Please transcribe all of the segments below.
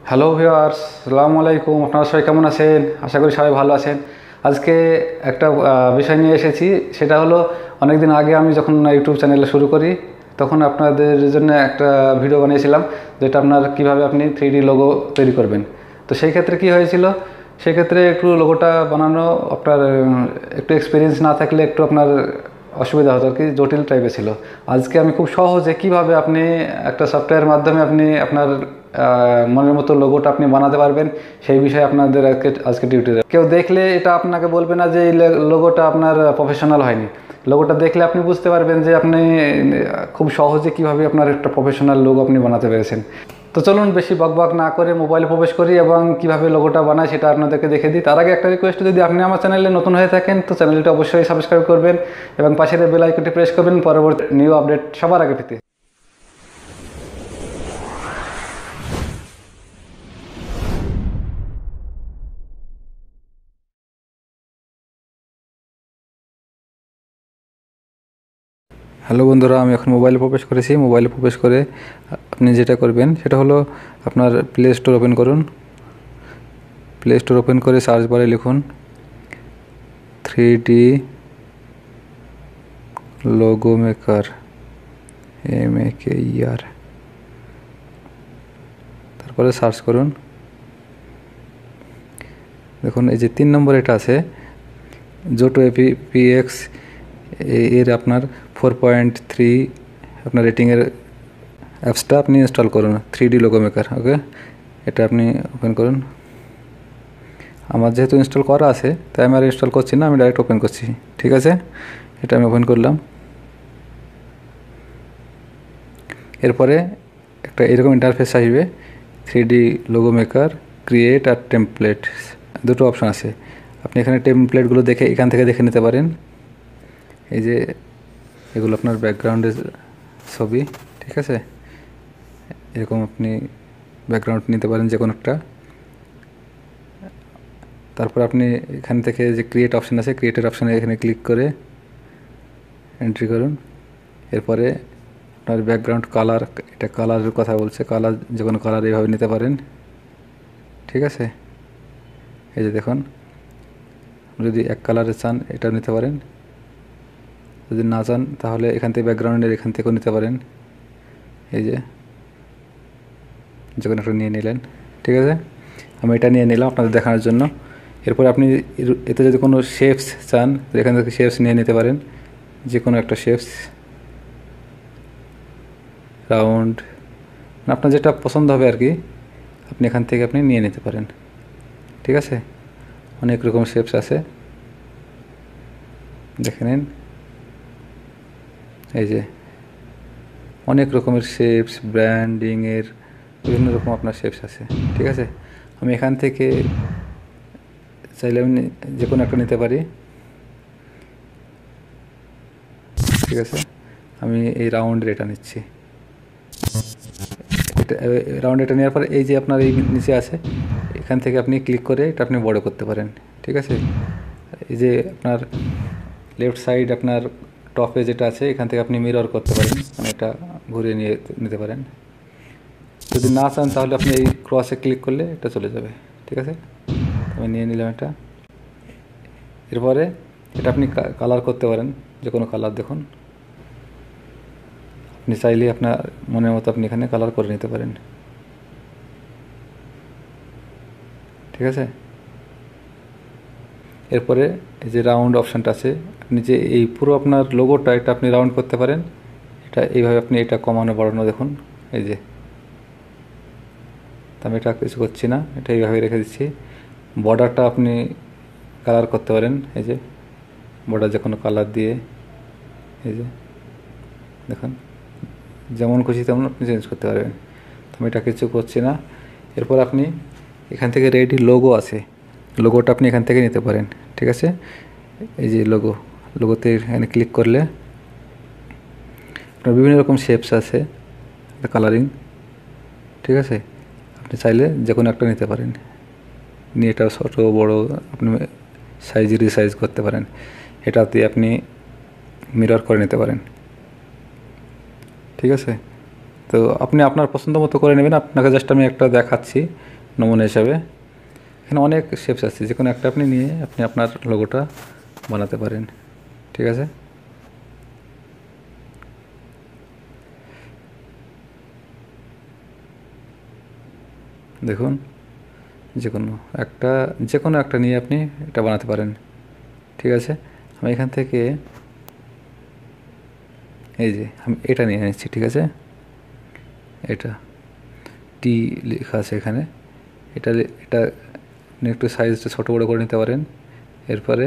Hello viewers, আসসালামু আলাইকুম। আপনারা সবাই কেমন আছেন? আশা করি সবাই ভালো আছেন। আজকে একটা বিষয় নিয়ে এসেছি, সেটা হলো অনেক দিন আগে আমি যখন ইউটিউব চ্যানেলে শুরু করি তখন আপনাদের জন্য একটা ভিডিও বানিয়েছিলাম, যেটা আপনার কিভাবে আপনি 3D লোগো তৈরি করবেন। তো সেই ক্ষেত্রে কি হয়েছিল, সেই ক্ষেত্রে একটু লোগোটা বানানো আপনার একটু এক্সপিরিয়েন্স না থাকলে একটু আপনার অসুবিধা হতো আর কি, জটিল টাইপের ছিল। আজকে আমি খুব সহজে কিভাবে আপনি একটা সফটওয়্যারের মাধ্যমে আপনি আপনার মনের মতো লোগোটা আপনি বানাতে পারবেন, সেই বিষয়ে আপনাদের আজকে টিউটোরিয়াল। কেউ দেখলে এটা আপনাকে বলবে না যে এই লোগোটা আপনার প্রফেশনাল হয়নি। লোগোটা দেখলে আপনি বুঝতে পারবেন যে আপনি খুব সহজে কিভাবে আপনার একটা প্রফেশনাল লোগো আপনি বানাতে পেরেছেন। তো চলুন বেশি বকবক না করে মোবাইলে প্রবেশ করি এবং কিভাবে লোগোটা বানায় সেটা আপনাদেরকে দেখে দিই। তার আগে একটা রিকোয়েস্ট, যদি আপনি আমার চ্যানেলে নতুন হয়ে থাকেন তো চ্যানেলটা অবশ্যই সাবস্ক্রাইব করবেন এবং পাশের বেল আইকনটি প্রেস করবেন পরবর্তী নিউ আপডেট সবার আগে পেতে। হ্যালো বন্ধুরা, আমি এখন মোবাইলে প্রবেশ করেছি। মোবাইলে প্রবেশ করে আপনি যেটা করবেন সেটা হলো আপনার প্লে স্টোর ওপেন করুন। প্লে স্টোর ওপেন করে সার্চ বারে লিখুন 3D লোগো মেকার, MAKER, তারপরে সার্চ করুন। দেখুন এই যে 3 নম্বর এটা আছে জোটো APX, এর আপনার 4.3 আপনার রেটিংয়ের অ্যাপসটা আপনি ইনস্টল করুন, 3D লোগো মেকার। ওকে, এটা আপনি ওপেন করুন। আমার যেহেতু ইনস্টল করা আছে তাই আমি আর ইনস্টল করছি না, আমি ডাইরেক্ট ওপেন করছি। ঠিক আছে, এটা আমি ওপেন করলাম। এরপরে একটা এরকম ইন্টারফেস আসবে, 3D লোগো মেকার, ক্রিয়েট আর টেমপ্লেট, দুটো অপশান আছে। আপনি এখানে টেমপ্লেটগুলো দেখে এখান থেকে দেখে নিতে পারেন। এই যে এগুলো আপনার ব্যাকগ্রাউন্ডের ছবি, ঠিক আছে। এরকম আপনি ব্যাকগ্রাউন্ড নিতে পারেন যে কোনো একটা। তারপর আপনি এখান থেকে যে ক্রিয়েট অপশান আছে, ক্রিয়েটের অপশানে এখানে ক্লিক করে এন্ট্রি করুন। এরপরে আপনার ব্যাকগ্রাউন্ড কালার, এটা কালারের কথা বলছে, কালার যে কোনো কালার এইভাবে নিতে পারেন। ঠিক আছে, এই যে দেখুন, যদি এক কালারে চান এটা নিতে পারেন, যদি না চান তাহলে এখান থেকে ব্যাকগ্রাউন্ডের এখান থেকেও নিতে পারেন। এই যে যখন একটা নিয়ে নিলেন, ঠিক আছে, আমি এটা নিয়ে নিলাম আপনাদের দেখানোর জন্য। এরপর আপনি এতে যদি কোনো শেপস চান এখান থেকে শেপস নিয়ে নিতে পারেন, যে কোনো একটা শেপস, রাউন্ড, আপনার যেটা পছন্দ হবে আর কি, আপনি এখান থেকে আপনি নিয়ে নিতে পারেন। ঠিক আছে, অনেক রকম শেপস আছে, দেখে নিন। এই যে অনেক রকমের শেপস, ব্র্যান্ডিংয়ের বিভিন্ন রকম আপনার শেপস আছে। ঠিক আছে, আমি এখান থেকে চাইলে আমি যে কোনো একটা নিতে পারি। ঠিক আছে, আমি এই রাউন্ডের এটা নিচ্ছি। এটা রাউন্ড এটা নেওয়ার পরে এই যে আপনার এই নিচে আছে, এখান থেকে আপনি ক্লিক করে এটা আপনি বড় করতে পারেন। ঠিক আছে, এই যে আপনার লেফট সাইড আপনার টপে যেটা আছে এখান থেকে আপনি মিরর করতে পারেন, মানে এটা ঘুরিয়ে নিয়ে নিতে পারেন। যদি না চান তাহলে আপনি এই ক্রসে ক্লিক করলে এটা চলে যাবে। ঠিক আছে, আমি নিয়ে নিলাম এটা। এরপরে এটা আপনি কালার করতে পারেন, যে কোনো কালার। দেখুন, আপনি চাইলে আপনার মনের মতো আপনি এখানে কালার করে নিতে পারেন। ঠিক আছে, এরপরে এই যে রাউন্ড অপশানটা আছে, আপনি যে এই পুরো আপনার লোগোটা এটা আপনি রাউন্ড করতে পারেন। এটা এইভাবে আপনি এটা কমানো বাড়ানো, দেখুন এই যে, আমি এটা কিছু করছি না, এটা এইভাবে রেখে দিচ্ছি। বর্ডারটা আপনি কালার করতে পারেন, এই যে বর্ডার যে কোনো কালার দিয়ে, এই যে দেখুন, যেমন খুশি তেমন আপনি চেঞ্জ করতে পারবেন। তো আমি এটা কিছু করছি না। এরপর আপনি এখান থেকে রেডি লোগো আছে, লোগোটা আপনি এখান থেকে নিতে পারেন। ঠিক আছে, এই যে লোগোতে এখানে ক্লিক করলে আপনার বিভিন্ন রকম শেপস আছে, কালারিং। ঠিক আছে, আপনি চাইলে যে কোনো একটা নিতে পারেন, নিয়ে এটা ছোটো বড়ো আপনি সাইজ রিসাইজ করতে পারেন। এটাতে আপনি মিরর করে নিতে পারেন। ঠিক আছে, তো আপনি আপনার পছন্দ মতো করে নেবেন। আপনাকে জাস্ট আমি একটা দেখাচ্ছি নমুনা হিসাবে। এখানে অনেক শেপস আছে, যে কোনো একটা আপনি নিয়ে আপনি আপনার লোগোটা বানাতে পারেন। ঠিক আছে, দেখুন যে কোনো একটা নিয়ে আপনি এটা বানাতে পারেন। ঠিক আছে, আমি এখান থেকে এই যে আমি এটা নিয়ে নিচ্ছি। ঠিক আছে, এটা টি লেখা আছে এখানে, এটা এটা আপনি একটু সাইজটা ছোটো বড়ো করে নিতে পারেন। এরপরে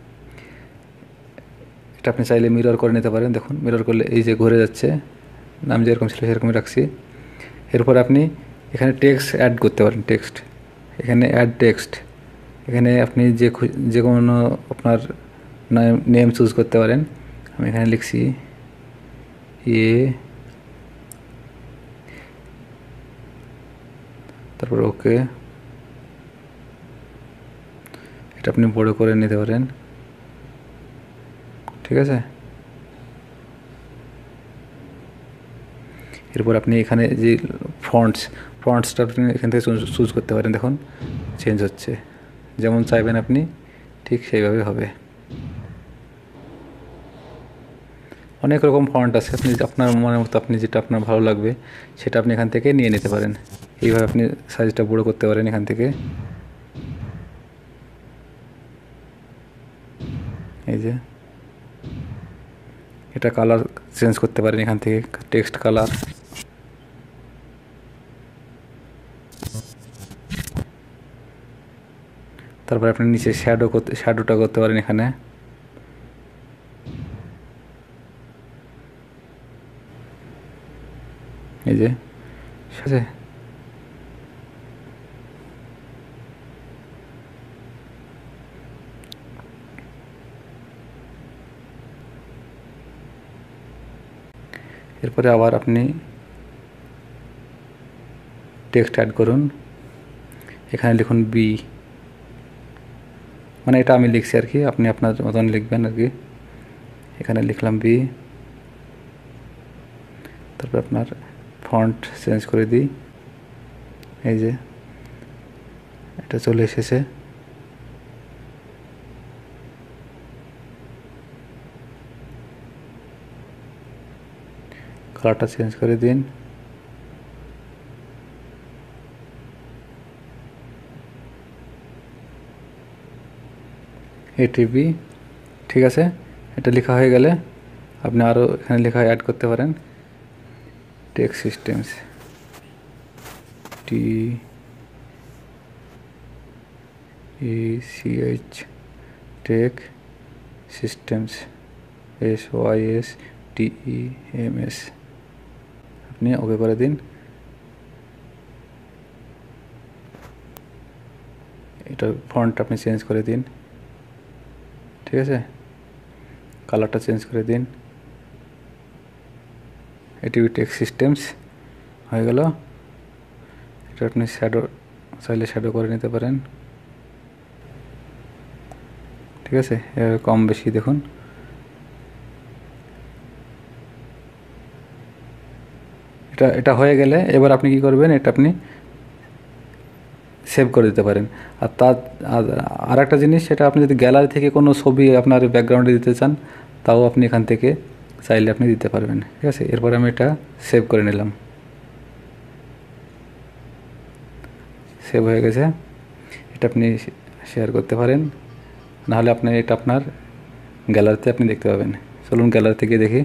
এটা আপনি চাইলে মিরর করে নিতে পারেন। দেখুন মিরর করলে এই যে ঘুরে যাচ্ছে, নাম যেরকম ছিল সেরকমই রাখছি। এরপর আপনি এখানে টেক্সট অ্যাড করতে পারেন। টেক্সট এখানে অ্যাড টেক্সট, এখানে আপনি যে কোনো আপনার নেম চুজ করতে পারেন। আমি এখানে লিখছি তারপর ওকে, এটা আপনি বড় করে নিতে পারেন। ঠিক আছে, এরপর আপনি এখানে যে ফন্টসটা আপনি এখান থেকে চুজ করতে পারেন। দেখুন চেঞ্জ হচ্ছে, যেমন চাইবেন আপনি ঠিক সেইভাবে হবে। অনেক রকম ফন্ট আছে, আপনি আপনার মনের মতো আপনি যেটা আপনার ভালো লাগবে সেটা আপনি এখান থেকে নিয়ে নিতে পারেন। এইভাবে আপনি সাইজটা বড় করতে পারেন এখান থেকে। এই যে এটা কালার চেঞ্জ করতে পারেন এখান থেকে, টেক্সট কালার। তারপর আপনি নিচে শ্যাডোটা করতে পারেন এখানে। এই যে সাজে এরপরে আবার আপনি টেক্সট অ্যাড করুন। এখানে লিখুন বি, মানে এটা আমি লিখছি আর কি, আপনি আপনার মতন লিখবেন আর কি। এখানে লিখলাম বি, তারপর আপনার ফন্ট চেঞ্জ করে দিই। এই যে এটা চলে এসেছে। কালারটা চেঞ্জ করে দিন। এটিবি, ঠিক আছে, এটা লেখা হয়ে গেলে আপনি আরও এখানে লেখা অ্যাড করতে পারেন। Tech systems, TECH tech systems, SYSTEMS, আপনি ওকে করে দিন। এটা ফন্ট আপনি চেঞ্জ করে দিন। ঠিক আছে, কালারটা চেঞ্জ করে দিন। এটি টেক সিস্টেমস হয়ে গেল। এটা আপনি চাইলে শ্যাডো করে নিতে পারেন। ঠিক আছে, কম বেশি দেখুন। এটা হয়ে গেলে এবার আপনি কি করবেন, এটা আপনি সেভ করে দিতে পারেন। আর একটা জিনিস, সেটা আপনি যদি গ্যালারি থেকে কোনো ছবি আপনার ব্যাকগ্রাউন্ডে দিতে চান তাও আপনি এখান থেকে চাইলে আপনি দিতে পারবেন। ঠিক আছে, এরপরে আমি এটা সেভ করে নিলাম। সেভ হয়ে গেছে, এটা আপনি শেয়ার করতে পারেন, নাহলে আপনি এটা আপনার গ্যালারিতে আপনি দেখতে পাবেন। চলুন গ্যালারি থেকে দেখি।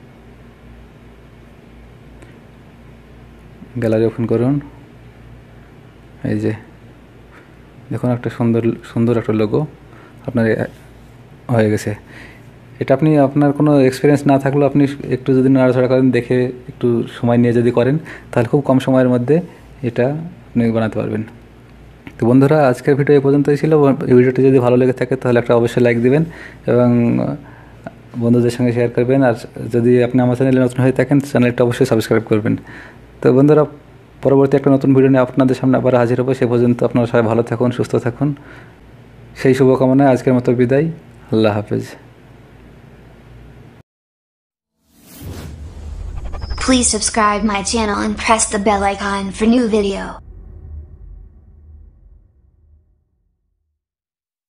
গ্যালারি ওপেন করুন। এই যে দেখুন একটা সুন্দর একটা লোগো আপনার হয়ে গেছে। এটা আপনি আপনার কোনো এক্সপিরিয়েন্স না থাকলেও আপনি একটু যদি নাড়াচাড়া করেন, দেখে একটু সময় নিয়ে যদি করেন, তাহলে খুব কম সময়ের মধ্যে এটা আপনি বানাতে পারবেন। তো বন্ধুরা, আজকের ভিডিও এই পর্যন্তই ছিল। ভিডিওটি যদি ভালো লেগে থাকে তাহলে একটা অবশ্যই লাইক দিবেন এবং বন্ধুদের সঙ্গে শেয়ার করবেন। আর যদি আপনি আমার চ্যানেলে নতুন হয়ে থাকেন, চ্যানেলটা অবশ্যই সাবস্ক্রাইব করবেন। তো বন্ধুরা, পরবর্তী একটা নতুন ভিডিও নিয়ে আপনাদের সামনে আবার হাজির হবো। সে পর্যন্ত আপনারা সবাই ভালো থাকুন, সুস্থ থাকুন, সেই শুভকামনায় আজকের মতো বিদায়। আল্লাহ হাফেজ। Please subscribe my channel and press the bell icon for new video.